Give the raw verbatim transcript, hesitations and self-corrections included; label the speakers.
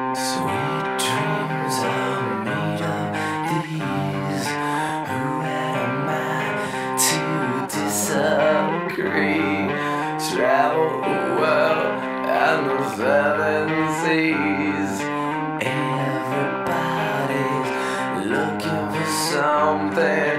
Speaker 1: Sweet dreams are made of these. Who am I to disagree? Travel the world and the seven seas. Everybody's looking for something